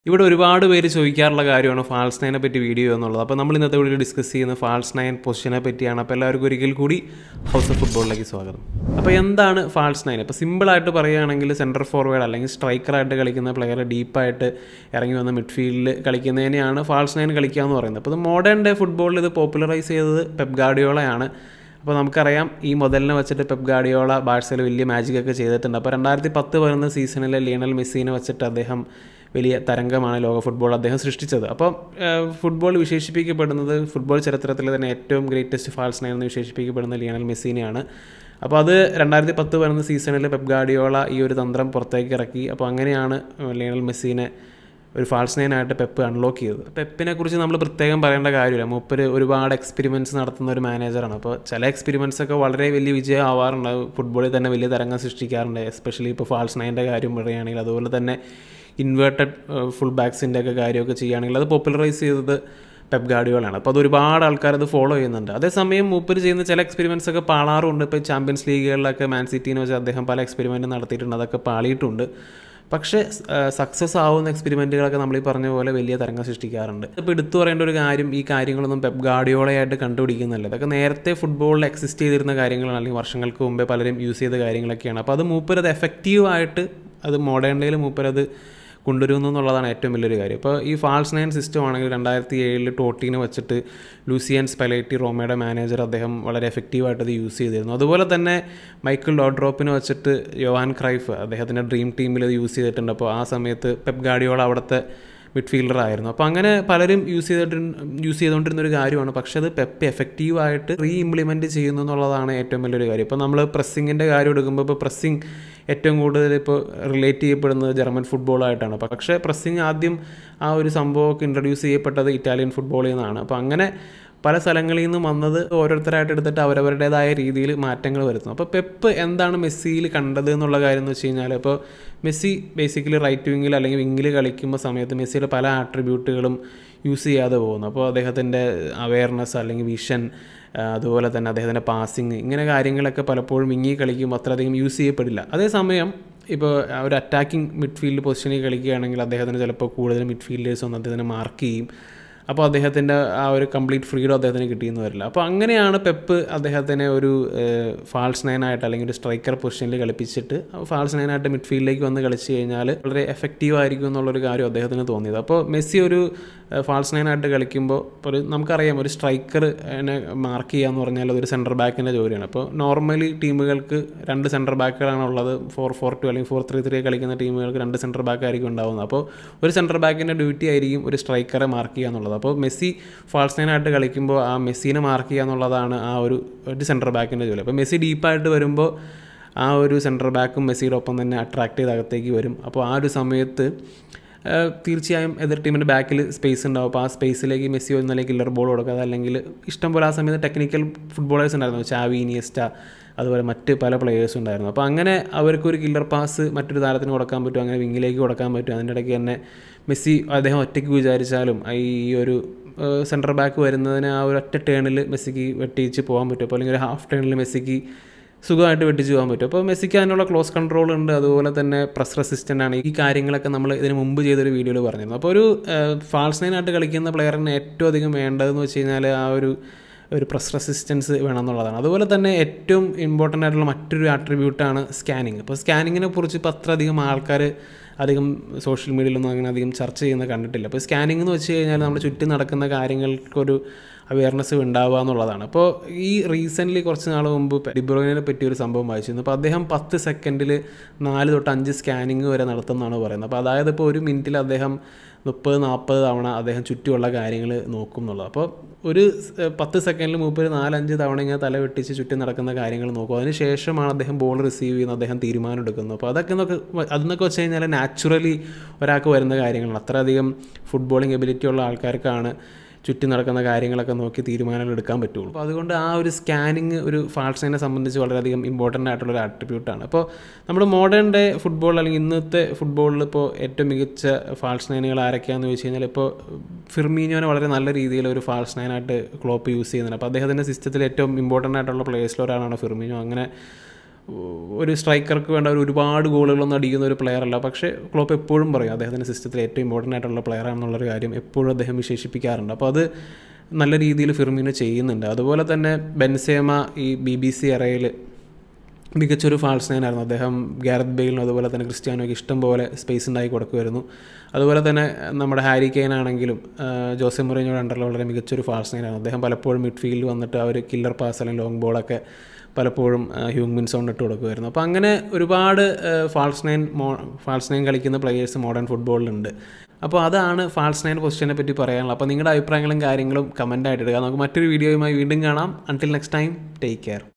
ഇവിടെ ഒരുപാട് പേര് ചോദിക്കാറുള്ള കാര്യമാണ് ഫാൾസ് നയനെ പറ്റി വീഡിയോ എന്നുള്ളത്. അപ്പോൾ നമ്മൾ ഇന്നത്തെ വീഡിയോ ഡിസ്കസ് ചെയ്യുന്ന ഫാൾസ് നയൻ പൊസിഷനെ പറ്റിയാണ്. അപ്പോൾ എല്ലാവർക്കും ഒരിക്കൽ കൂടി ഹൗസ് ഓഫ് ഫുട്ബോളിലേക്ക് സ്വാഗതം. അപ്പോൾ എന്താണ് ഫാൾസ് നയൻ? ഇപ്പോൾ സിമ്പിളായിട്ട് പറയുകയാണെങ്കിൽ സെൻറ്റർ ഫോർവേഡ് അല്ലെങ്കിൽ സ്ട്രൈക്കറായിട്ട് കളിക്കുന്ന പ്ലെയർ ഡീപ്പായിട്ട് ഇറങ്ങി വന്ന മിഡ്ഫീൽഡിൽ കളിക്കുന്നതിനെയാണ് ഫാൾസ് നയൻ കളിക്കുക എന്ന് പറയുന്നത്. അപ്പോൾ ഇത് മോഡേൺ ഡേ ഫുട്ബോളിൽ ഇത് പോപ്പുലറൈസ് ചെയ്തത് പെപ് ഗാർഡിയോളയാണ്. അപ്പോൾ നമുക്കറിയാം ഈ മുതലിനെ വെച്ചിട്ട് പെപ് ഗാർഡിയോള ബാഴ്സയിൽ വലിയ മാജിക്കൊക്കെ ചെയ്തിട്ടുണ്ട്. അപ്പോൾ 2010 സീസണിലെ ലിയണൽ മെസ്സിനെ വെച്ചിട്ട് അദ്ദേഹം വലിയ തരംഗമാണ് ലോക ഫുട്ബോൾ അദ്ദേഹം സൃഷ്ടിച്ചത്. അപ്പോൾ ഫുട്ബോൾ വിശേഷിപ്പിക്കപ്പെടുന്നത് ഫുട്ബോൾ ചരിത്രത്തിൽ തന്നെ ഏറ്റവും ഗ്രേറ്റസ്റ്റ് ഫാൾസ് നയൻ എന്ന് വിശേഷിപ്പിക്കപ്പെടുന്ന ലിയണൽ മെസ്സിനെയാണ്. അപ്പോൾ അത് 2010 സീസണിൽ പെപ് ഗാർഡിയോള ഈ ഒരു തന്ത്രം പുറത്തേക്ക് ഇറക്കി. അപ്പോൾ അങ്ങനെയാണ് ലിയണൽ മെസ്സിനെ ഒരു ഫാൾസ് നയനായിട്ട് പെപ്പ് അൺലോക്ക് ചെയ്തത്. പെപ്പിനെ കുറിച്ച് നമ്മൾ പ്രത്യേകം പറയേണ്ട കാര്യമില്ല. മൂപ്പര് ഒരുപാട് എക്സ്പെരിമെൻറ്റ്സ് നടത്തുന്ന ഒരു മാനേജറാണ്. അപ്പോൾ ചില എക്സ്പെരിമെൻറ്റ്സ് ഒക്കെ വളരെ വലിയ വിജയം ആവാറുണ്ട്, ഫുട്ബോളിൽ തന്നെ വലിയ തരംഗം സൃഷ്ടിക്കാറുണ്ട്. എസ്പെഷ്യലി ഇപ്പോൾ ഫാൾസ് നയൻ്റെ കാര്യം പറയുകയാണെങ്കിൽ, അതുപോലെ തന്നെ ഇൻവേർട്ടഡ് ഫുൾ ബാക്സിൻ്റെ ഒക്കെ കാര്യമൊക്കെ ചെയ്യുകയാണെങ്കിൽ അത് പോപ്പുലറൈസ് ചെയ്തത് പെപ് ഗാർഡിയോളാണ്. അപ്പോൾ അത് ഒരുപാട് ആൾക്കാർ അത് ഫോളോ ചെയ്യുന്നുണ്ട്. അതേസമയം മൂപ്പര് ചെയ്യുന്ന ചില എക്സ്പെരിമെൻറ്റ്സ് ഒക്കെ പാളാറുണ്ട്. ഇപ്പോൾ ചാമ്പ്യൻസ് ലീഗുകളിലൊക്കെ മാൻ സിറ്റീനെ വെച്ച് അദ്ദേഹം പല എക്സ്പെരിമെൻറ്റും നടത്തിയിട്ടുണ്ട്, അതൊക്കെ പാളിയിട്ടുണ്ട്. പക്ഷേ സക്സസ് ആവുന്ന എക്സ്പെരിമെൻറ്റുകളൊക്കെ നമ്മൾ ഈ പറഞ്ഞ പോലെ വലിയ തരംഗം സൃഷ്ടിക്കാറുണ്ട്. ഇപ്പോൾ എടുത്തു പറയേണ്ട ഒരു കാര്യം, ഈ കാര്യങ്ങളൊന്നും പെപ് ഗാർഡിയോളയായിട്ട് കണ്ടുപിടിക്കുന്നില്ല. ഇതൊക്കെ നേരത്തെ ഫുട്ബോളിൽ എക്സിസ്റ്റ് ചെയ്തിരുന്ന കാര്യങ്ങളാണ്, അല്ലെങ്കിൽ വർഷങ്ങൾക്ക് മുമ്പേ പലരും യൂസ് ചെയ്ത കാര്യങ്ങളൊക്കെയാണ്. അപ്പോൾ അത് മൂപ്പരത് എഫക്റ്റീവായിട്ട് അത് മോഡേൺ ഡേയിൽ മൂപ്പരത് കൊണ്ടുവരുന്നു എന്നുള്ളതാണ് ഏറ്റവും വലിയൊരു കാര്യം. ഇപ്പോൾ ഈ ഫാൾസ് നയൻ സിസ്റ്റം ആണെങ്കിൽ 2007 ടോട്ടീനെ വെച്ചിട്ട് ലൂസിയൻ സ്പെലറ്റി റോമയുടെ മാനേജർ അദ്ദേഹം വളരെ എഫക്റ്റീവായിട്ട് അത് യൂസ് ചെയ്തിരുന്നു. അതുപോലെ തന്നെ മൈക്കിൾ ലോഡ്രോപ്പിനെ വെച്ചിട്ട് യോഹാൻ ക്രൈഫ് അദ്ദേഹത്തിൻ്റെ ഡ്രീം ടീമിൽ അത് യൂസ് ചെയ്തിട്ടുണ്ട്. അപ്പോൾ ആ സമയത്ത് പെപ് ഗാർഡിയോള അവിടുത്തെ മിഡ്ഫീൽഡറായിരുന്നു. അപ്പോൾ അങ്ങനെ പലരും യൂസ് ചെയ്തുകൊണ്ടിരുന്ന ഒരു കാര്യമാണ്. പക്ഷേ അത് പെപ്പ് എഫക്റ്റീവായിട്ട് ഇംപ്ലിമെൻറ്റ് ചെയ്യുന്നു എന്നുള്ളതാണ് ഏറ്റവും വലിയൊരു കാര്യം. ഇപ്പോൾ നമ്മൾ പ്രസ്സിങ്ങിൻ്റെ കാര്യം എടുക്കുമ്പോൾ, ഇപ്പോൾ പ്രസ്സിങ് ഏറ്റവും കൂടുതൽ ഇപ്പോൾ റിലേറ്റ് ചെയ്യപ്പെടുന്നത് ജർമ്മൻ ഫുട്ബോളായിട്ടാണ്. പക്ഷേ പ്രസ്സിങ് ആദ്യം ആ ഒരു സംഭവമൊക്കെ ഇൻട്രൊഡ്യൂസ് ചെയ്യപ്പെട്ടത് ഇറ്റാലിയൻ ഫുട്ബോളിൽ നിന്നാണ്. അപ്പോൾ അങ്ങനെ പല സ്ഥലങ്ങളിൽ നിന്നും വന്നത് ഓരോരുത്തരായിട്ട് എടുത്തിട്ട് അവരവരുടേതായ രീതിയിൽ മാറ്റങ്ങൾ വരുത്തുന്നു. അപ്പോൾ പെപ്പ് എന്താണ് മെസ്സിയിൽ കണ്ടത് എന്നുള്ള കാര്യം എന്ന് വെച്ച് കഴിഞ്ഞാൽ, ഇപ്പോൾ മെസ്സി ബേസിക്കലി റൈറ്റ് വിങ്ങിൽ അല്ലെങ്കിൽ വിങ്ങിൽ കളിക്കുമ്പോൾ സമയത്ത് മെസ്സിയുടെ പല ആട്രിബ്യൂട്ടുകളും യൂസ് ചെയ്യാതെ പോകുന്നു. അപ്പോൾ അദ്ദേഹത്തിൻ്റെ അവെയർനെസ് അല്ലെങ്കിൽ വിഷൻ, അതുപോലെ തന്നെ അദ്ദേഹത്തിൻ്റെ പാസിങ്, ഇങ്ങനെ കാര്യങ്ങളൊക്കെ പലപ്പോഴും വിങ്ങി കളിക്കുമ്പോൾ അത്രയധികം യൂസ് ചെയ്യപ്പെടില്ല. അതേസമയം ഇപ്പോൾ ഒരു അറ്റാക്കിംഗ് മിഡ്ഫീൽഡ് പൊസിഷനിൽ കളിക്കുകയാണെങ്കിൽ അദ്ദേഹത്തിന് ചിലപ്പോൾ കൂടുതൽ മിഡ്ഫീൽഡേഴ്സ് ഒന്ന് അദ്ദേഹത്തിനെ മാർക്ക് ചെയ്യും. അപ്പോൾ അദ്ദേഹത്തിൻ്റെ ആ ഒരു കംപ്ലീറ്റ് ഫ്രീഡം അദ്ദേഹത്തിന് കിട്ടിയെന്ന് വരില്ല. അപ്പോൾ അങ്ങനെയാണ് പെപ്പ് അദ്ദേഹത്തിനെ ഒരു ഫാൾസ് നയനായിട്ട് അല്ലെങ്കിൽ ഒരു സ്ട്രൈക്കർ പൊസിഷനിൽ കളിപ്പിച്ചിട്ട് ഫാൾസ് നയനായിട്ട് മിഡ്ഫീൽഡിലേക്ക് വന്ന് കളിച്ച് കഴിഞ്ഞാൽ വളരെ എഫക്റ്റീവ് ആയിരിക്കും എന്നുള്ളൊരു കാര്യം അദ്ദേഹത്തിന് തോന്നിയത്. അപ്പോൾ മെസ്സി ഒരു ഫാൾസ് നയനായിട്ട് കളിക്കുമ്പോൾ നമുക്കറിയാം ഒരു സ്ട്രൈക്കർ മാർക്ക് ചെയ്യുക എന്ന് പറഞ്ഞാൽ അതൊരു സെൻറ്റർ ബാക്കിൻ്റെ ജോലിയാണ്. അപ്പോൾ നോർമലി ടീമുകൾക്ക് 2 സെൻറ്റർ ബാക്കുകളാണ് ഉള്ളത്. 4-4-2 അല്ലെങ്കിൽ 4-3-3 കളിക്കുന്ന ടീമുകൾക്ക് 2 സെൻറ്റർ ബാക്ക് ആയിരിക്കും ഉണ്ടാകുന്നത്. അപ്പോൾ ഒരു സെൻറ്റർ ബാക്കിൻ്റെ ഡ്യൂട്ടി ആയിരിക്കും ഒരു സ്ട്രൈക്കറെ മാർക്ക് ചെയ്യുക എന്നുള്ളത്. അപ്പോൾ മെസ്സി ഫാൾസ് നയനായിട്ട് കളിക്കുമ്പോൾ ആ മെസ്സിനെ മാർക്ക് ചെയ്യുക എന്നുള്ളതാണ് ആ ഒരു സെൻറ്റർ ബാക്കിൻ്റെ ജോലി. അപ്പോൾ മെസ്സി ഡീപ്പായിട്ട് വരുമ്പോൾ ആ ഒരു സെൻറ്റർ ബാക്കും മെസ്സിയുടെ ഒപ്പം തന്നെ അട്രാക്ട് ചെയ്ത് അകത്തേക്ക് വരും. അപ്പോൾ ആ ഒരു സമയത്ത് തീർച്ചയായും എതിർ ടീമിൻ്റെ ബാക്കിൽ സ്പേസ് ഉണ്ടാവും. അപ്പോൾ ആ സ്പേസിലേക്ക് മെസ്സി ഒന്നല്ലെങ്കിൽ കില്ലർ ബോൾ കൊടുക്കാതെ, അല്ലെങ്കിൽ ഇഷ്ടംപോലെ ആ സമയത്ത് ടെക്നിക്കൽ ഫുട്ബോളേഴ്സ് ഉണ്ടായിരുന്നു, ചാവി, ഇനിയസ്റ്റ, അതുപോലെ മറ്റ് പല പ്ലെയേഴ്സും ഉണ്ടായിരുന്നു. അപ്പോൾ അങ്ങനെ അവർക്കൊരു കില്ലർ പാസ് മറ്റൊരു താരത്തിന് കൊടുക്കാൻ പറ്റും, അങ്ങനെ വിങ്ങിലേക്ക് കൊടുക്കാൻ പറ്റും. അതിൻ്റെ ഇടയ്ക്ക് തന്നെ മെസ്സി അദ്ദേഹം ഒറ്റയ്ക്ക് വിചാരിച്ചാലും ഈ ഒരു സെൻറ്റർ ബാക്ക് വരുന്നതിന് ആ ഒരു ഒറ്റ ടേണിൽ മെസ്സിക്ക് വെട്ടിച്ച് പോകാൻ പറ്റും. അപ്പോൾ അല്ലെങ്കിൽ ഒരു ഹാഫ് ടേണിൽ മെസ്സിക്ക് സുഖമായിട്ട് വെട്ടിച്ച് പോകാൻ പറ്റും. അപ്പോൾ മെസ്സിക്ക് അതിനുള്ള ക്ലോസ് കൺട്രോൾ ഉണ്ട്, അതുപോലെ തന്നെ പ്രസ് റെസിസ്റ്റൻ്റ് ആണ്. ഈ കാര്യങ്ങളൊക്കെ നമ്മൾ ഇതിന് മുമ്പ് ചെയ്തൊരു വീഡിയോയിൽ പറഞ്ഞിരുന്നു. അപ്പോൾ ഒരു ഫാൾസ് നയനായിട്ട് കളിക്കുന്ന പ്ലെയറിന് ഏറ്റവും അധികം വേണ്ടതെന്ന് വെച്ച് കഴിഞ്ഞാൽ ആ ഒരു പ്രസ് റെസിസ്റ്റൻസ് വേണമെന്നുള്ളതാണ്. അതുപോലെ തന്നെ ഏറ്റവും ഇമ്പോർട്ടൻ്റ് ആയിട്ടുള്ള മറ്റൊരു ആട്രിബ്യൂട്ടാണ് സ്കാനിങ്. അപ്പോൾ സ്കാനിങ്ങിനെ കുറിച്ച് ഇപ്പോൾ അത്രയധികം ആൾക്കാർ അധികം സോഷ്യൽ മീഡിയയിലൊന്നും അങ്ങനെ അധികം ചർച്ച ചെയ്യുന്നത് കണ്ടിട്ടില്ല. അപ്പോൾ സ്കാനിങ് എന്ന് വെച്ച് കഴിഞ്ഞാൽ നമ്മുടെ ചുറ്റും നടക്കുന്ന കാര്യങ്ങൾക്കൊരു അവെയർനെസ് ഉണ്ടാവുക എന്നുള്ളതാണ്. അപ്പോൾ ഈ റീസെൻ്റ്ലി കുറച്ച് നാൾ മുമ്പ് ഡിബ്രോയിനെ പറ്റിയൊരു സംഭവം വായിച്ചിരുന്നു. അപ്പോൾ അദ്ദേഹം 10 സെക്കൻഡിൽ 4 തൊട്ട് 5 സ്കാനിങ് വരെ നടത്തുന്നതാണ് പറയുന്നത്. അപ്പോൾ അതായത് ഇപ്പോൾ ഒരു മിനിറ്റിൽ അദ്ദേഹം 30-40 തവണ അദ്ദേഹം ചുറ്റുമുള്ള കാര്യങ്ങൾ നോക്കും എന്നുള്ളത്. അപ്പോൾ ഒരു 10 സെക്കൻഡിൽ 4-5 തവണ ഇങ്ങനെ തല വെട്ടിച്ച് ചുറ്റും നടക്കുന്ന കാര്യങ്ങൾ നോക്കും. അതിന് ശേഷമാണ് അദ്ദേഹം ബോൾ റിസീവ് ചെയ്യുന്നത്, അദ്ദേഹം തീരുമാനം എടുക്കുന്നത്. അപ്പോൾ അതെന്നൊക്കെ വെച്ച് കഴിഞ്ഞാൽ നാച്ചുറലി ഒരാൾക്ക് വരുന്ന കാര്യങ്ങളാണ്. അത്രയധികം ഫുട്ബോളിങ് എബിലിറ്റി ഉള്ള ആൾക്കാർക്കാണ് ചുറ്റും നടക്കുന്ന കാര്യങ്ങളൊക്കെ നോക്കി തീരുമാനങ്ങൾ എടുക്കാൻ പറ്റുള്ളൂ. അപ്പോൾ അതുകൊണ്ട് ആ ഒരു സ്കാനിങ് ഒരു ഫാൾസ് നയനെ സംബന്ധിച്ച് വളരെയധികം ഇമ്പോർട്ടൻ്റ് ആയിട്ടുള്ളൊരു ആട്രിബ്യൂട്ടാണ്. അപ്പോൾ നമ്മുടെ മോഡേൺ ഡേ ഫുട്ബോൾ അല്ലെങ്കിൽ ഇന്നത്തെ ഫുട്ബോളിൽ ഇപ്പോൾ ഏറ്റവും മികച്ച ഫാൾസ് നയനുകൾ ആരൊക്കെയാണെന്ന് ചോദിച്ചു കഴിഞ്ഞാൽ, ഇപ്പോൾ ഫിർമീനോനെ വളരെ നല്ല രീതിയിൽ ഒരു ഫാൾസ് നയനായിട്ട് ക്ലോപ്പ് യൂസ് ചെയ്യുന്നുണ്ട്. അപ്പോൾ അദ്ദേഹത്തിൻ്റെ സിസ്റ്റത്തിൽ ഏറ്റവും ഇമ്പോർട്ടൻ്റ് ആയിട്ടുള്ള പ്ലേയേഴ്സിൽ ഒരാളാണ് ഫിർമീനോ. അങ്ങനെ ഒരു സ്ട്രൈക്കർക്ക് വേണ്ട ഒരുപാട് ഗോളുകളൊന്നും അടിക്കുന്ന ഒരു പ്ലെയർ അല്ല. പക്ഷേ ക്ലോപ്പ് എപ്പോഴും പറയും അദ്ദേഹത്തിൻ്റെ സിസ്റ്റത്തിൽ ഏറ്റവും ഇമ്പോർട്ടൻ്റ് ആയിട്ടുള്ള പ്ലെയർ ആണെന്നുള്ളൊരു കാര്യം എപ്പോഴും അദ്ദേഹം വിശേഷിപ്പിക്കാറുണ്ട്. അപ്പോൾ അത് നല്ല രീതിയിൽ ഫിർമിനോ ചെയ്യുന്നുണ്ട്. അതുപോലെ തന്നെ ബെൻസേമ ഈ BBC എറയിൽ മികച്ചൊരു ഫാൾസ് നയനായിരുന്നു. അദ്ദേഹം ഗാരത്ത് ബെയിലിനും അതുപോലെ തന്നെ ക്രിസ്ത്യാനോയ്ക്ക് ഇഷ്ടം പോലെ സ്പേസ് ഉണ്ടായി കൊടുക്കുമായിരുന്നു. അതുപോലെ തന്നെ നമ്മുടെ ഹാരി കെയ്ൻ ആണെങ്കിലും ജോസെ മൊറീഞ്ഞോയുടെ അണ്ടറിൽ വളരെ മികച്ചൊരു ഫാൾസ് നയനായിരുന്നു. അദ്ദേഹം പലപ്പോഴും മിഡ്ഫീൽഡിൽ വന്നിട്ട് ആ ഒരു കില്ലർ പാസ് അല്ലെങ്കിൽ ലോങ് ബോളൊക്കെ പലപ്പോഴും ഹ്യൂങ് മിൻ സോൺ ഇട്ട് കൊടുക്കുമായിരുന്നു. അപ്പോൾ അങ്ങനെ ഒരുപാട് ഫാൾസ് നയൻ കളിക്കുന്ന പ്ലെയേഴ്സ് മോഡേൺ ഫുട്ബോളിലുണ്ട്. അപ്പോൾ അതാണ് ഫാൾസ് നയൻ പൊസിഷനെ പറ്റി പറയാനുള്ളത്. അപ്പോൾ നിങ്ങളുടെ അഭിപ്രായങ്ങളും കാര്യങ്ങളും കമൻ്റായിട്ട് ഇടുക. നമുക്ക് മറ്റൊരു വീഡിയോയുമായി വീണ്ടും കാണാം. Until next time, take care.